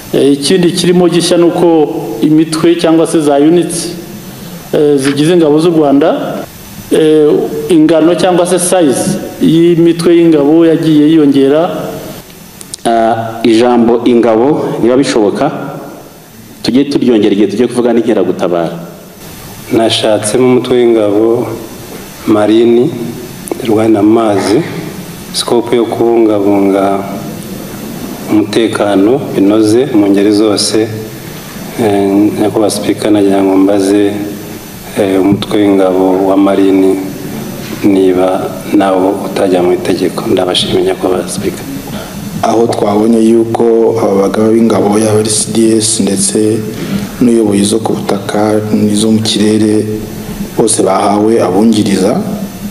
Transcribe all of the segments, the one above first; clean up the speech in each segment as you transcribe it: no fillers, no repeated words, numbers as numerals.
ikindi kirimo gishya nuko imitwe cyangwa se za units zigize ingabo z'u Rwanda ingano cyangwa se size y'imitwe y'ingabo yagiye yiyongera. Ijambo ingabo niba bishoboka tujye turyongera igihe tujye kuvuga n'inkeragutabara. Nashatsemo umutwe w'ingabo marini irwana amazi, scope yo kubungabunga umutekano binoze mu ngeri zose. Nyakubahwa Speaker, nagira ngo mbaze umutwe w'ingabo wa marini niba nawo utajya mu itegeko. Ndabashimiye Nyakubahwa Speaker. Aho twabonye yuko abagaba b'ingabo ya CDS ndetse n'uyoboye zo ku butaka n'izo mu kirere bose bahawe abungiriza,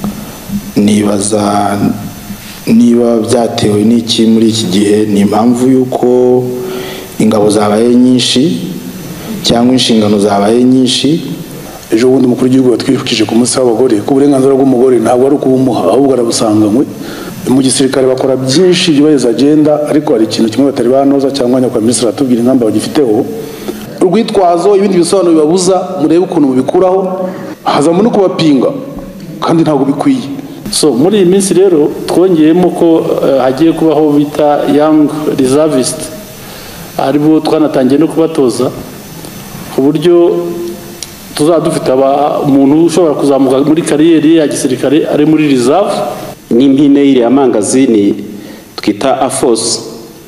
nibaza niba byatewe n'iki muri iki gihe. Ni impamvu yuko ingabo zabaye nyinshi cyangwa inshingano zabaye nyinshi? Ejo bundi umukuru w'igihugu yatwibukije ku munsi w'abagore ko uburenganzira bw'umugore ntabwo ari ukubumuha, ahubwo arabusanganywe. Mu gisirikare bakora byinshi byubahiriza agenda, ariko hari ikintu kimwe batari banoza cyangwa nyakubahwa minisitiri atubwira ingamba bagifiteho. Urwitwazo ibindi bisobanuro bibabuza murebe ukuntu mubikuraho, hazamo no kubapinga kandi ntabwo bikwiye. So muri iyi minsi rero twongeyemo ko hagiye kubaho bita young reservist, aribo twanatangiye no kubatoza ku buryo tuzaba dufite umuntu ushobora kuzamuka muri kariyeri ya gisirikare ari muri reserve. N'impine y'iriya mangazini twita AFOS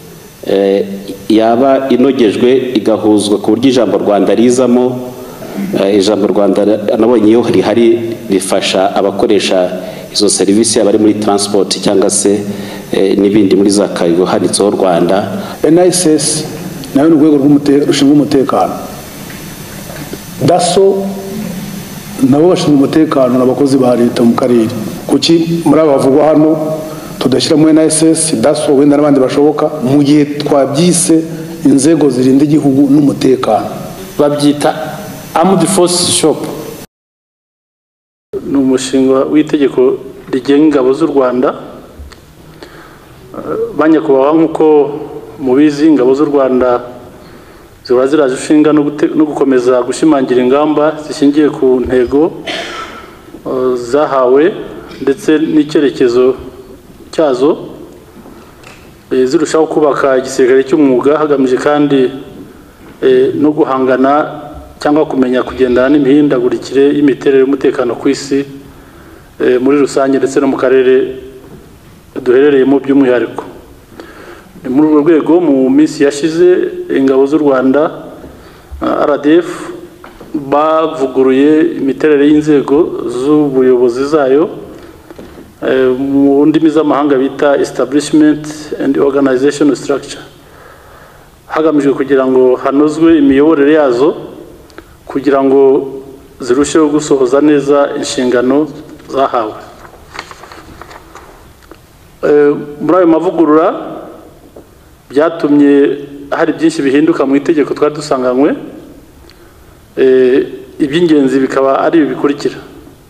yaba inogejwe igahuzwa ku buryo ijambo Rwanda rizamo. Ijambo Rwanda nabonye iyo rihari rifasha abakoresha izo serivisi abari muri transport cyangwa se n'ibindi muri za kayo handitseho Rwanda. NSS nayo n'urwego rushinzwe umutekano, DASO nabo bashinzwe umutekano n'abakozi ba leta mu karere. Kuki muri abavugwa hano tudashyiramo NSS, DASO wenda n'abandi bashoboka mu gihe twabyise inzego zirinda igihugu n'umutekano? Babyita Armed Force Shop. Ni umushinga w'itegeko rigenga ingabo z'u Rwanda. Banyakubahwa, nk'uko mubizi ingabo z'u Rwanda ziba ziraje ishinga no gukomeza gushimangira ingamba zishingiye ku ntego zahawe ndetse n'icyerekezo cyazo, zirushaho kubaka igisirikare cy'umwuga hagamije kandi no guhangana cyangwa kumenya kugendana n'imihindagurikire y'imiterere y'umutekano ku isi muri rusange ndetse no mu karere duherereyemo by'umwihariko. Ni muri urwo rwego mu minsi yashize ingabo z'u Rwanda RDF bavuguruye imiterere y'inzego z'ubuyobozi zayo, mu ndimi z'amahanga bita establishment and organization structure, hagamijwe kugira ngo hanozwe imiyoborere yazo kugira ngo zirusheho gusohoza neza inshingano zahawe. Muri ayo mavugurura byatumye hari byinshi bihinduka mu itegeko twari dusanganywe. Iby'ingenzi bikaba ari ibi bikurikira.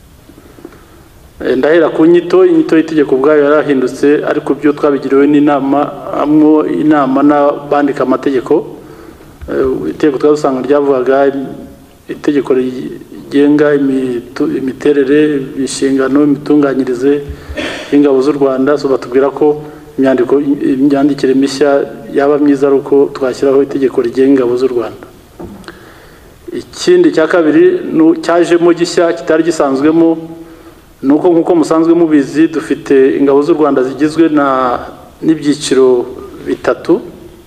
Ndahera ku inyito y'itegeko ubwayo yarahindutse, ariko byo twabigiriwe inama n'abandika amategeko. Itegeko twasanga ryavugaga itegeko rigenga imiterere, inshingano, imitunganyirize y'ingabo z'u Rwanda. So batubwira ko imyandikire mishya yaba myiza ari uko twashyiraho itegeko rigenga ingabo z'u Rwanda. Ikindi cya kabiri cyajemo gishya kitari gisanzwemo nuko nk'uko musanzwe mubizi dufite ingabo z'u Rwanda zigizwe n'ibyiciro bitatu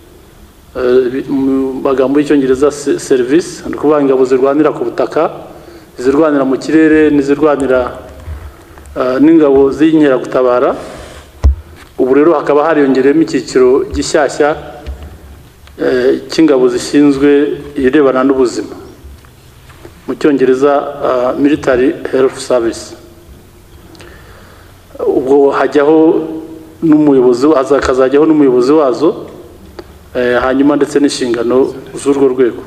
mu magambo y'Icyongereza service, ni ukuvuga ingabo zirwanira ku butaka, izirwanira mu kirere n'izirwanira n'ingabo z'inkeragutabara. Ubu rero hakaba hariyongereyemo icyiciro gishyashya cy'ingabo zishinzwe irebana n'ubuzima, mu Cyongereza military health service. Ubwo hajyaho n'umuyobozi, hazakazajyaho n'umuyobozi wazo, hanyuma ndetse n'inshingano z'urwo rwego.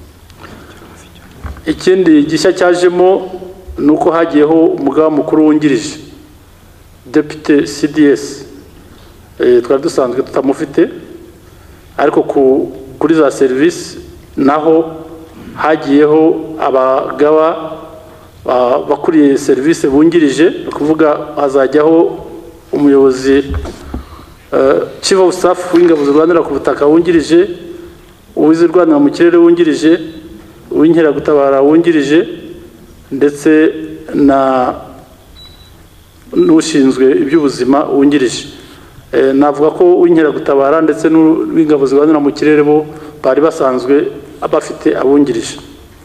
Ikindi gishya cyajemo nuko hagiyeho umugaba mukuru wungirije, Deputy CDS. Twari dusanzwe tutamufite, ariko ku kuri za serivisi naho hagiyeho abagaba bakuriye serivisi bungirije, kuvuga hazajyaho umuyobozi chief of staff w'ingabo z'Urwanda ku butaka wungirije, uw'izirwanira mu kirere wungirije, uw'inkeragutabara wungirije, ndetse n'ushinzwe iby'ubuzima wungirije. Navuga ko uw'inkeragutabara ndetse n'uw'ingabo z'Urwanda mu kirere bo bari basanzwe bafite abungirije.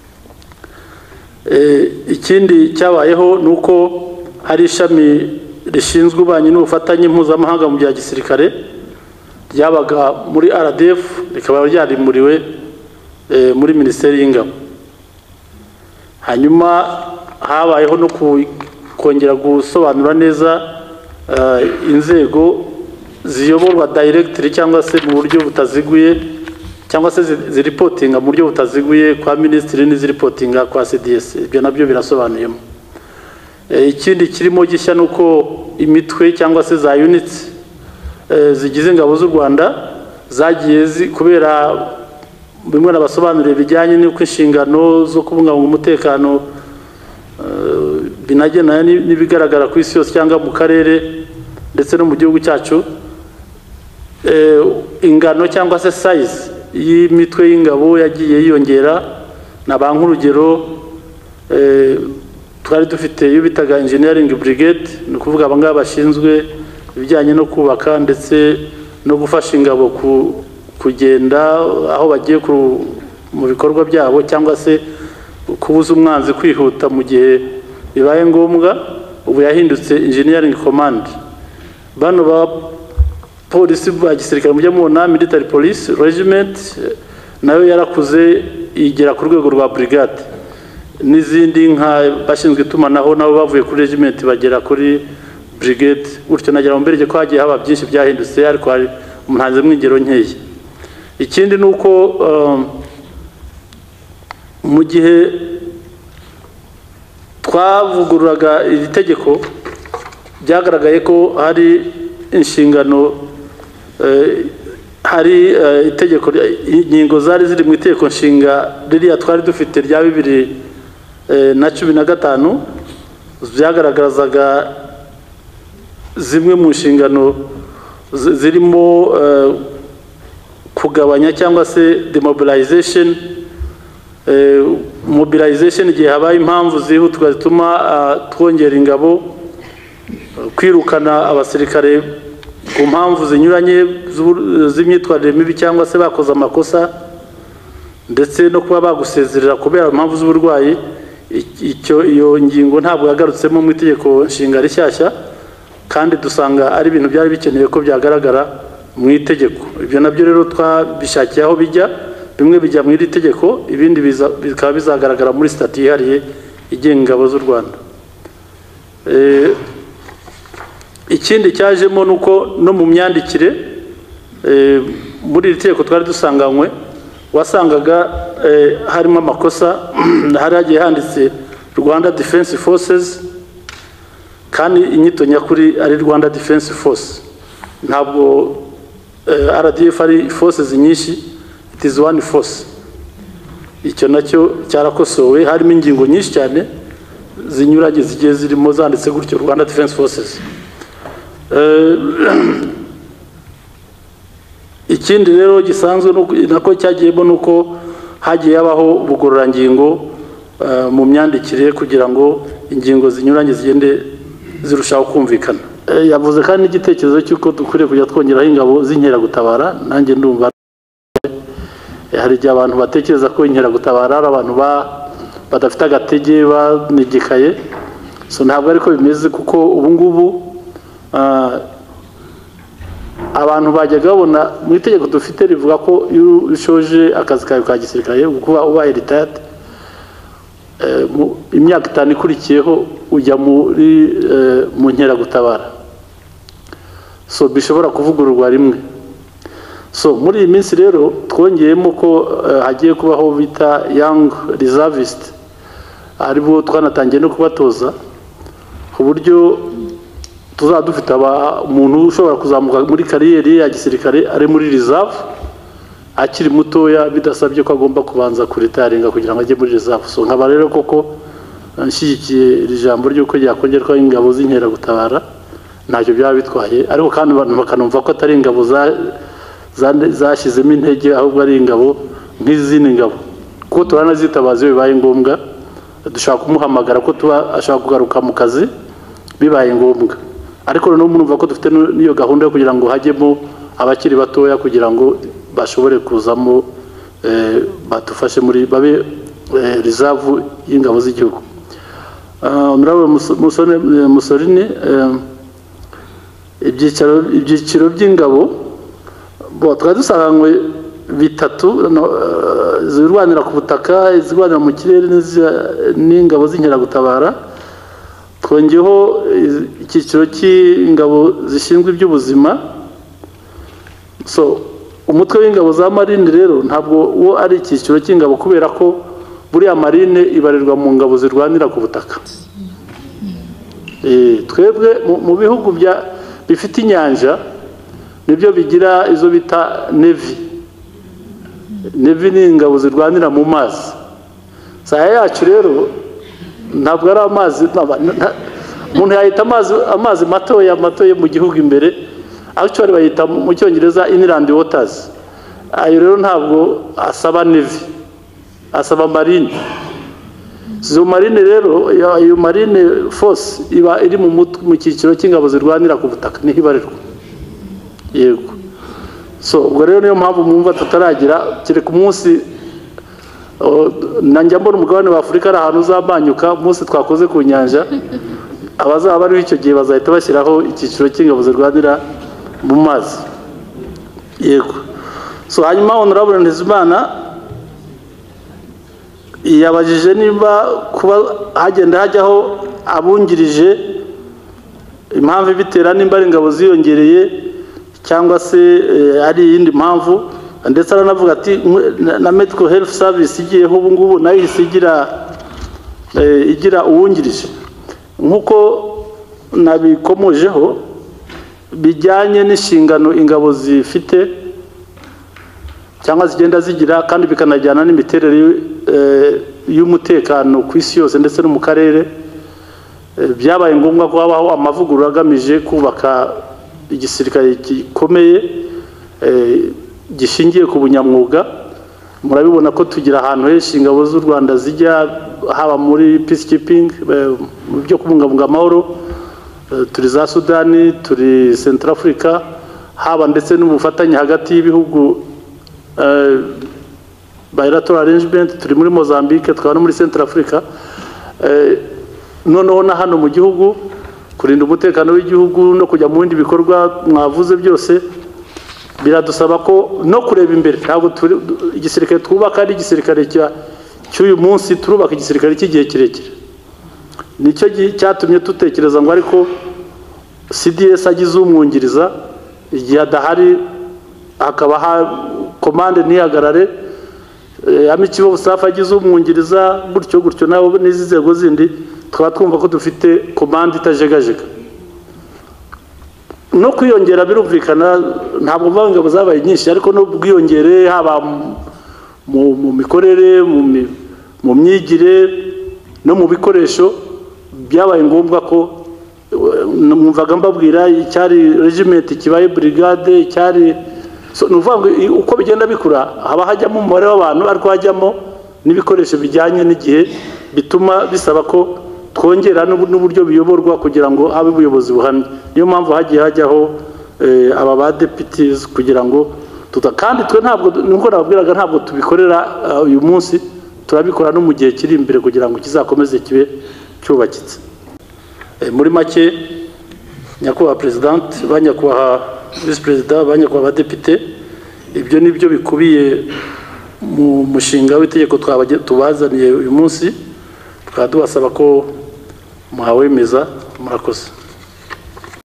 Ikindi cyabayeho nuko hari ishami rishinzwe ububanyi n'ubufatanye mpuzamahanga mu bya gisirikare ryabaga muri RDF, rikaba ryarimuriwe muri Minisiteri y'Ingabo. Hanyuma habayeho no kongera gusobanura neza inzego ziyoborwa directly cyangwa se mu buryo butaziguye, cyangwa se ziripotinga mu buryo butaziguye kwa Minisitiri n'iziripotinga kwa CDS. Ibyo nabyo birasobanuyemo. Ikindi kirimo gishya nuko imitwe cyangwa se za units zigize ingabo z'u Rwanda zagiye kubera bimwe nabasobanuriye bijyanye n'uko inshingano zo kubungabunga umutekano binagena n'ibigaragara ku isi yose cyangwa mu karere ndetse no mu gihugu cyacu. Ingano cyangwa se size y'imitwe y'ingabo yagiye yiyongera. Nabanga urugero, twari dufite iyo bitaga engineering brigade, ni ukuvuga abangaba bashinzwe ibijyanye no kubaka ndetse no gufasha ingabo kugenda aho bagiye mu bikorwa byabo, cyangwa se kubuza umwanzi kwihuta mu gihe bibaye ngombwa. Ubu yahindutse engineering command. Bano ba polisi ba gisirikare mujya mubona military police regiment nayo yarakuze igera ku rwego rwa brigade, n'izindi nka bashinzwe itumanaho nabo bavuye kuri regiment bagera kuri brigade. Gutyo nagira mu mbere ko hagiye haba byinshi byahindutse, ariko hari umunhanze mwingero nkeye. Ikindi nuko mu gihe twavugururaga iri tegeko byagaragaye ko hari inshingano, hari itegeko, ingingo zari ziri mu itegeko nshinga ririya twari dufite rya 2015 byagaragazaga zimwe mu nshingano zirimo kugabanya cyangwa se demobilization. Mobilization igihe habaye impamvu zihutirwa zituma twongera ingabo, kwirukana abasirikare ku mpamvu zinyuranye z'imyitwarire mibi cyangwa se bakoze amakosa, ndetse no kuba bagusezerera kubera impamvu z'uburwayi. Iyo ngingo ntabwo yagarutsemo mu itegeko nshinga rishyashya, kandi dusanga ari ibintu byari bikenewe ko byagaragara mu itegeko. Ibyo nabyo rero twabishakiye aho bijya, bimwe bijya mu iri tegeko, ibindi bikaba bizagaragara muri stati yihariye igenga ingabo z'u Rwanda. Ikindi cyajemo nuko no mu myandikire muri iri tegeko twari dusanganywe, wasangaga harimo amakosa. Hari hagiye handitse Rwanda Defense Forces, kandi inyito nyakuri ari Rwanda Defense Force. Ntabwo RDF ari forces nyinshi, it is one force. Icyo nacyo cyarakosowe, harimo ingingo nyinshi cyane zinyuranye zigiye zirimo zanditse gutyo Rwanda Defense Forces. Ikindi rero gisanzwe nako cyagiyemo nuko hagiye yabaho ubugororangingo mu myandikire kugira ngo ingingo zinyuranye zigende zirushaho kumvikana. Yavuze kandi n'igitekerezo cy'uko dukwiriye kujya twongeraho ingabo z'inkeragutabara. Nanjye ndumva hari igihe abantu batekereza ko inkeragutabara ari abantu badafite agatege banigikaye. So ntabwo ariko bimeze, kuko ubu ngubu abantu bajyaga babona mu itegeko dufite rivuga ko iyo ushoje akazi kawe ka gisirikare kuba ubaye retired, imyaka 5 ikurikiyeho ujya mu nkeragutabara. So bishobora kuvugururwa rimwe. So muri iyi minsi rero twongeyemo ko hagiye kubaho bita young reservist, aribo twanatangiye no kubatoza ku buryo tuzaba dufite umuntu ushobora kuzamuka muri kariyeri ya gisirikare ari muri reserve, akiri mutoya bidasabye ko agomba kubanza kuritaringa kugira ngo ajye muri reserve. So nkaba rero koko nshyigikiye iri jambo ry'uko yakongerwa ingabo z'inkeragutabara ntacyo byaba bitwaye, ariko kandi abantu bakanumva ko atari ingabo zashyizemo intege, ahubwo ari ingabo nk'izindi ngabo, kuko turanazitabaza iyo bibaye ngombwa, dushaka kumuhamagara ko tuba ashaka kugaruka mu kazi bibaye ngombwa. Ariko noneho murumva ko dufite n'iyo gahunda yo kugira ngo hajyemo abakiri batoya kugira ngo bashobore kuzamo badufashe muri babe reserve y'ingabo z'igihugu. Honorable Musorini, ibyiciro by'ingabo twari dusanganywe bitatu, zirwanira ku butaka, izirwanira mu kirere n'ingabo z'inkeragutabara. Twongeyeho icyiciro cy'ingabo zishinzwe iby'ubuzima. So umutwe w'ingabo za marine rero ntabwo wo ari icyiciro cy'ingabo, kubera ko buriya marine ibarirwa mu ngabo zirwanira ku butaka. Twebwe mu bihugu bifite inyanja nibyo bigira izo bita navy. Navy ni ingabo zirwanira mu mazi. Saya yacu rero ntabwo ari amazi, umuntu yahita amazi matoya mu gihugu imbere, actually bayita mu Cyongereza inland waters. Ayo rero ntabwo asaba navy, asaba marine. Zo marine rero, iyo marine force iba iri mu cyiciro cy'ingabo zirwanira ku butaka, niho ibarirwa. Yego. So ubwo rero niyo mpamvu mwumva tutaragira kereka umunsi nanjye mbona umugabane wa Afurika ari ahantu uzabanyuka, umunsi twakoze ku nyanja, abazaba bariho icyo gihe bazahita bashyiraho icyiciro cy'ingabo zirwanira mu mazi. Yego. So hanyuma Honorable Ntezimana yabajije niba kuba hagenda hajyaho abungirije impamvu bitera nimba ari ingabo ziyongereye cyangwa se ari iyindi mpamvu, ndetse aranavuga ati na medical health service igiyeho ubu ngubu nayo ihise igira uwungirije. Nk'uko nabikomojeho bijyanye n'inshingano ingabo zifite cyangwa zigenda zigira, kandi bikanajyana n'imiterere y'umutekano ku isi yose ndetse no mu karere, byabaye ngombwa ko habaho amavugurura agamije kubaka igisirikare gikomeye gishingiye ku bunyamwuga. Murabibona ko tugira ahantu henshi ingabo z'u Rwanda zijya, haba muri peacekeeping mu byo kubungabunga amahoro, turi za Sudani, turi Central Africa, haba ndetse n'ubufatanye hagati y'ibihugu bilateral arrangement, turi muri Mozambique, twaba no muri Central Africa. Noneho na hano mu gihugu kurinda umutekano w'igihugu no kujya mu bindi bikorwa mwavuze byose, biradusaba ko no kureba imbere. Ntabwo igisirikare twubaka ari igisirikare cy'uyu munsi, turubaka igisirikare cy'igihe kirekire. Nicyo cyatumye dutekereza ngo ariko CDS agize umwungiriza, igihe adahari hakaba komande ntihagarare, amikibo busafa agize umwungiriza, gutyo nabo n'izi nzego zindi twaba twumva ko dufite komande itajegajega. No kwiyongera birumvikana, ntabwo mvuga ingabo zabaye nyinshi, ariko no bwiyongere haba mu mikorere, mu myigire no mu bikoresho, byabaye ngombwa ko mwumvaga mbabwira icyari regiment kibaye brigade, icyari nuvuga ngo uko bigenda bikura haba hajyamo umubare w'abantu, ariko hajyamo n'ibikoresho bijyanye n'igihe, bituma bisaba ko twongera n'uburyo biyoborwa kugira ngo habe ubuyobozi buhamye. Niyo mpamvu hagiye hajyaho aba ba deputies kugira ngo kandi twe ntabwo nuko nababwiraga ntabwo tubikorera uyu munsi, turabikora no mu gihe kiri imbere kugira ngo kizakomeze kibe cyubakitse. Muri make nyakubahwa president, banyakubahwa vice president, banyakubahwa abadepite, ibyo nibyo bikubiye mu mushinga w'itegeko tubazaniye uyu munsi, tukaba tubasaba ko muhawemeza. Murakoze.